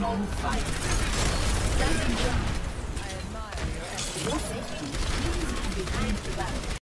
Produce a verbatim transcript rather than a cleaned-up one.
on fire. Standing ground. I admire your effort. Your safety. Please behind the battle.